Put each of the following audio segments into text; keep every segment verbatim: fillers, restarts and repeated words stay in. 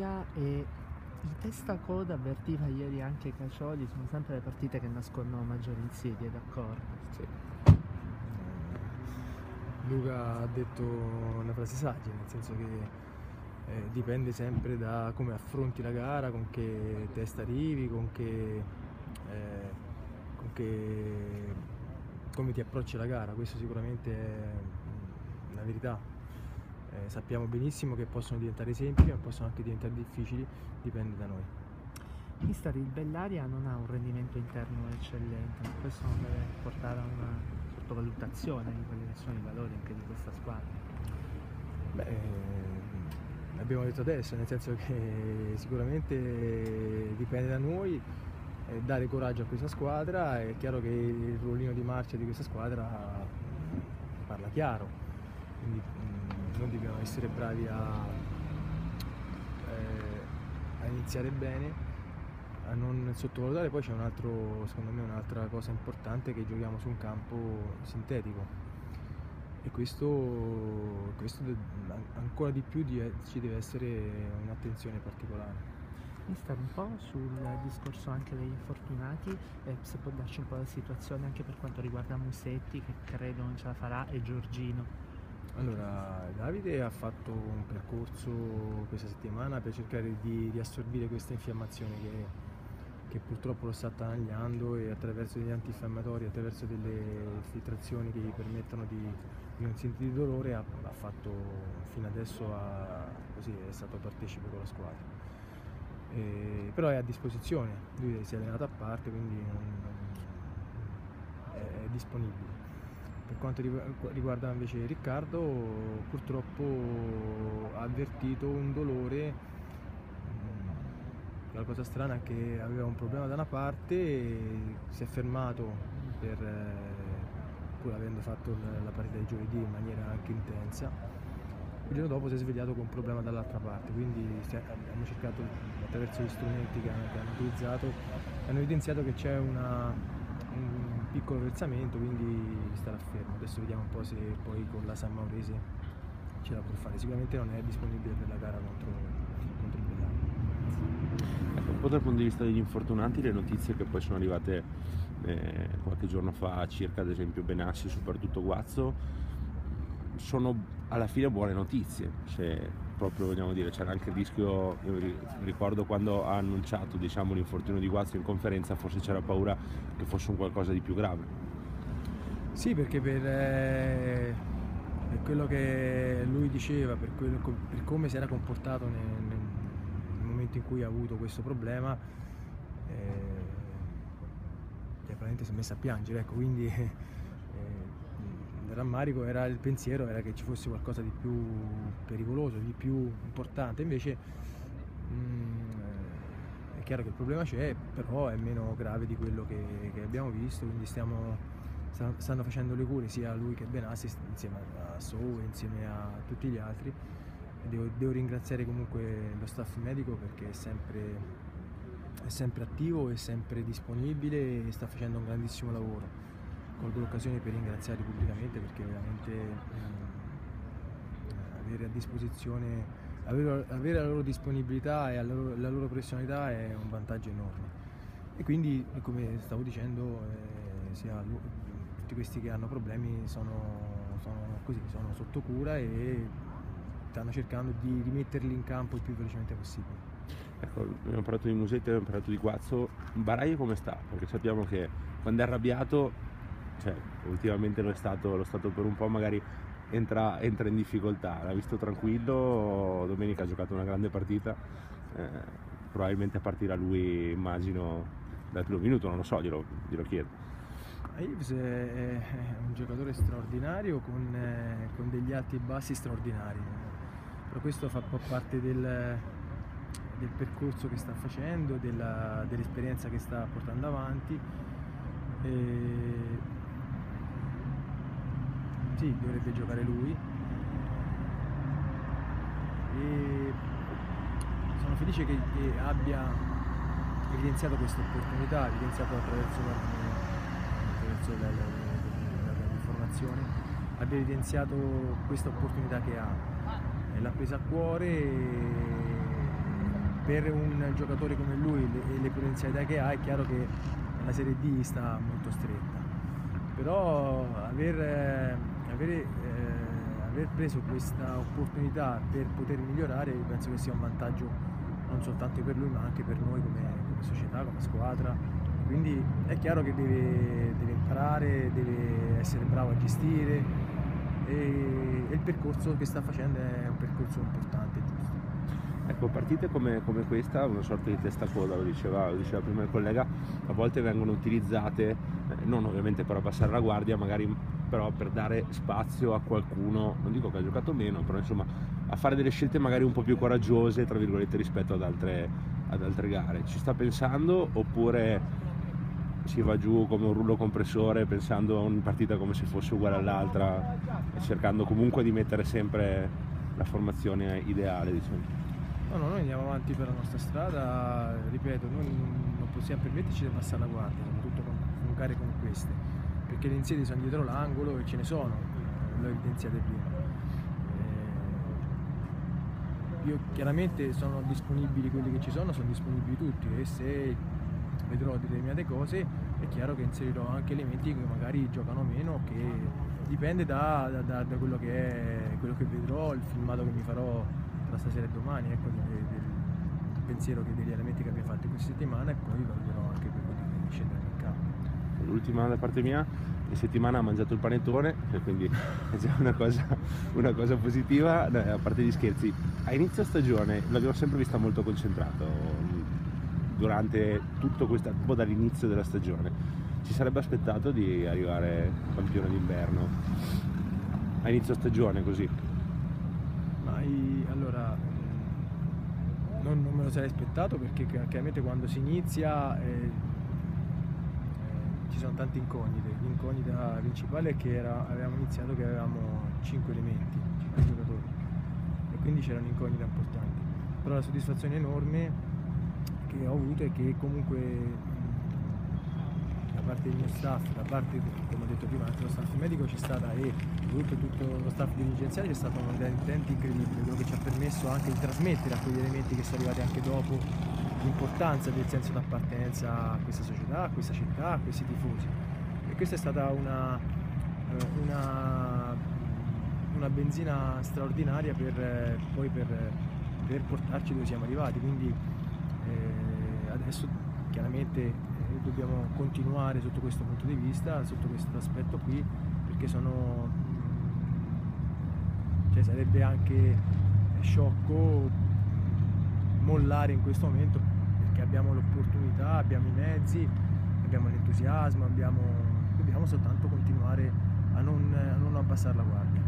Bellaria e il testacoda avvertiva ieri anche Cacioli, sono sempre le partite che nascondono maggiori insidie, d'accordo? Sì. Luca ha detto una frase saggia, nel senso che eh, dipende sempre da come affronti la gara, con che testa arrivi, con che, eh, con che come ti approcci alla gara. Questo sicuramente è una verità. Eh, sappiamo benissimo che possono diventare semplici, ma possono anche diventare difficili, dipende da noi. Mister, il Bellaria non ha un rendimento interno eccellente, questo non deve portare a una sottovalutazione di quelli che sono i valori anche di questa squadra? Beh, eh, l'abbiamo detto adesso, nel senso che sicuramente dipende da noi eh, dare coraggio a questa squadra. È chiaro che il ruolino di marcia di questa squadra parla chiaro, quindi mh, noi dobbiamo essere bravi a, eh, a iniziare bene, a non sottovalutare. Poi c'è un altro, secondo me un'altra cosa importante, che giochiamo su un campo sintetico e questo, questo ancora di più ci deve essere un'attenzione particolare. Mister, un po' sul discorso anche degli infortunati, eh, se può darci un po' la situazione anche per quanto riguarda Musetti, che credo non ce la farà, e Giorgino. Allora, Davide ha fatto un percorso questa settimana per cercare di riassorbire questa infiammazione che, che purtroppo lo sta attanagliando, e attraverso degli antinfiammatori, attraverso delle filtrazioni che gli permettono di, di non sentire dolore, ha, ha fatto fino adesso, a, così è stato partecipe con la squadra. Eh, però è a disposizione, lui si è allenato a parte, quindi non, non, è, è disponibile. Per quanto riguarda invece Riccardo, purtroppo ha avvertito un dolore. La cosa strana è che aveva un problema da una parte e si è fermato, per, pur avendo fatto la partita di giovedì in maniera anche intensa. Il giorno dopo si è svegliato con un problema dall'altra parte, quindi abbiamo cercato attraverso gli strumenti che hanno, che hanno utilizzato, hanno evidenziato che c'è una, un piccolo versamento, quindi starà fermo. Adesso vediamo un po' se poi con la San Maurese ce la può fare. Sicuramente non è disponibile per la gara contro, contro il Bellaria. Ecco, un po' dal punto di vista degli infortunati, le notizie che poi sono arrivate eh, qualche giorno fa circa ad esempio Benassi, soprattutto Guazzo, sono alla fine buone notizie, cioè, proprio vogliamo dire, c'era anche il rischio, io ricordo quando ha annunciato, diciamo, l'infortunio di Guazzo in conferenza, forse c'era paura che fosse un qualcosa di più grave. Sì, perché per, eh, per quello che lui diceva, per, quello, per come si era comportato nel, nel, nel momento in cui ha avuto questo problema, eh, praticamente si è messa a piangere, ecco, quindi eh, il rammarico era, il pensiero era che ci fosse qualcosa di più pericoloso, di più importante. Invece mh, è chiaro che il problema c'è, però è meno grave di quello che, che abbiamo visto, quindi stiamo, stanno facendo le cure sia lui che Benassi insieme a Sou e insieme a tutti gli altri. Devo, devo ringraziare comunque lo staff medico, perché è sempre, è sempre attivo, è sempre disponibile e sta facendo un grandissimo lavoro. Colgo l'occasione per ringraziarli pubblicamente, perché veramente mh, avere a disposizione, avere, avere la loro disponibilità e la loro, la loro professionalità è un vantaggio enorme. E quindi, come stavo dicendo, eh, sia lui, tutti questi che hanno problemi sono, sono così, sono sotto cura e stanno cercando di rimetterli in campo il più velocemente possibile. Ecco, abbiamo parlato di Musetti, abbiamo parlato di Guazzo. Baraie come sta? Perché sappiamo che quando è arrabbiato, cioè ultimamente lo è stato, lo è stato per un po', magari entra, entra in difficoltà. L'ha visto tranquillo, domenica ha giocato una grande partita, eh, probabilmente partirà lui, immagino, dal primo minuto, non lo so, glielo, glielo chiedo. Ives è un giocatore straordinario, con, eh, con degli alti e bassi straordinari, però questo fa un po' parte del, del percorso che sta facendo, della, dell'esperienza che sta portando avanti. E sì, dovrebbe giocare lui, e sono felice che, che abbia evidenziato questa opportunità, evidenziato attraverso, attraverso la, la, la, l'informazione, abbia evidenziato questa opportunità che ha, e l'ha presa a cuore, e per un giocatore come lui e le potenzialità che ha è chiaro che la Serie D sta molto stretta, però aver, eh, aver, eh, aver preso questa opportunità per poter migliorare penso che sia un vantaggio non soltanto per lui ma anche per noi come, come società, come squadra, quindi è chiaro che deve, deve imparare, deve essere bravo a gestire e, e il percorso che sta facendo è un percorso importante e giusto. Ecco, partite come, come questa, una sorta di testacoda, lo diceva, lo diceva prima il collega, a volte vengono utilizzate, eh, non ovviamente per abbassare la guardia, magari però per dare spazio a qualcuno, non dico che ha giocato meno, però insomma a fare delle scelte magari un po' più coraggiose, tra virgolette, rispetto ad altre, ad altre gare. Ci sta pensando oppure si va giù come un rullo compressore pensando a una partita come se fosse uguale all'altra e cercando comunque di mettere sempre la formazione ideale, diciamo? No, no, noi andiamo avanti per la nostra strada, ripeto, noi non possiamo permetterci di passare la guardia, soprattutto con, con gare come queste, perché le insidie sono dietro l'angolo e ce ne sono, l'ho evidenziate prima. Eh, io chiaramente sono disponibili quelli che ci sono, sono disponibili tutti e se vedrò determinate cose è chiaro che inserirò anche elementi che magari giocano meno, che dipende da, da, da quello, che è, quello che vedrò, il filmato che mi farò tra stasera e domani, ecco, del, del pensiero che degli elementi che abbiamo fatto in questa settimana e poi valuterò anche per quelli che scendono in campo. L'ultima da parte mia, in settimana ha mangiato il panettone, quindi è già una cosa, una cosa positiva. No, a parte gli scherzi, a inizio stagione l'abbiamo sempre vista molto concentrato durante tutto questo, un po' dall'inizio della stagione. Ci sarebbe aspettato di arrivare campione d'inverno a inizio stagione così? Ma i, allora non, non me lo sarei aspettato perché chiaramente quando si inizia eh, eh, ci sono tante incognite. L'incognita principale è che era, avevamo iniziato che avevamo cinque elementi, cinque giocatori e quindi c'era un'incognita importante, però la soddisfazione enorme che ho avuto è che comunque da parte del mio staff, da parte, come ho detto prima, dello staff medico c'è stata e tutto, tutto lo staff dirigenziale c'è stato un intento incredibile, quello che ci ha permesso anche di trasmettere a quegli elementi che sono arrivati anche dopo l'importanza del senso d'appartenenza a questa società, a questa città, a questi tifosi. E questa è stata una, una, una benzina straordinaria per, poi per, per portarci dove siamo arrivati. Quindi eh, adesso chiaramente dobbiamo continuare sotto questo punto di vista, sotto questo aspetto qui, perché sono, cioè sarebbe anche sciocco mollare in questo momento, perché abbiamo l'opportunità, abbiamo i mezzi, abbiamo l'entusiasmo, abbiamo, dobbiamo soltanto continuare a non, a non abbassare la guardia.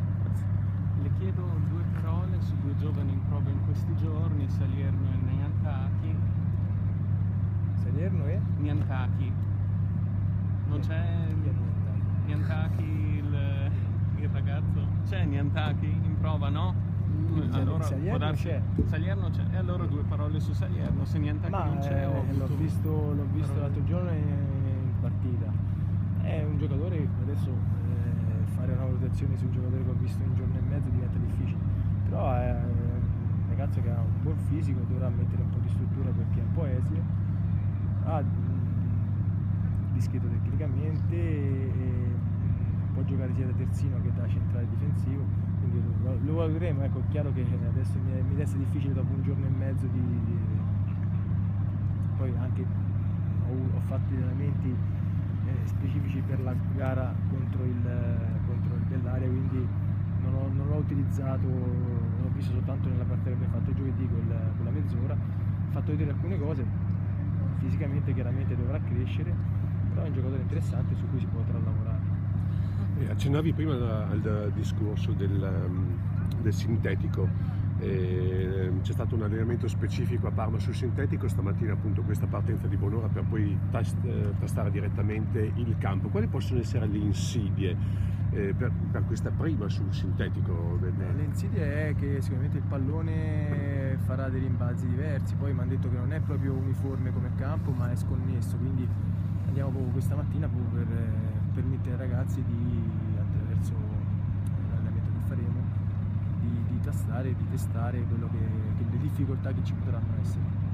Le chiedo due parole su due giovani in prova in questi giorni, Salierno e Niantaki. Salierno e? Niantaki. Non c'è Niantaki il, il ragazzo? C'è Niantaki in prova, no? Allora, Salierno darsi... c'è. Salierno c'è. E allora due parole su Salierno. Se Niantaki Ma non c'è, eh, ho l'ho avuto... visto, l'ho visto l'altro giorno in partita. È un giocatore, adesso eh, fare una valutazione su un giocatore che ho visto in un giorno e mezzo diventa difficile. Però è un ragazzo che ha un buon fisico, dovrà mettere un po' di struttura perché è un po' esile. Ha discreto tecnicamente e può giocare sia da terzino che da centrale difensivo, quindi lo, lo valuteremo. Ecco, è chiaro che adesso mi, mi resta difficile dopo un giorno e mezzo di, di... poi anche ho, ho fatto gli allenamenti eh, specifici per la gara contro il, contro il Bellaria, quindi non, ho, non l'ho utilizzato, l'ho visto soltanto nella partita che abbiamo fatto giovedì, quella, quella mezz'ora. Ho fatto vedere alcune cose. Fisicamente chiaramente dovrà crescere, però è un giocatore interessante su cui si potrà lavorare. E accennavi prima al, al discorso del, del sintetico, e c'è stato un allenamento specifico a Parma sul sintetico, stamattina appunto questa partenza di buon'ora per poi tast, tastare direttamente il campo. Quali possono essere le insidie eh, per, per questa prima sul sintetico? Del... Le insidie è che sicuramente il pallone farà dei rimbalzi diversi, poi mi hanno detto che non è proprio uniforme come campo ma è sconnesso, quindi andiamo proprio questa mattina proprio per permettere ai ragazzi di, attraverso l'allenamento che faremo, di, di di tastare e di testare quello che, che le difficoltà che ci potranno essere.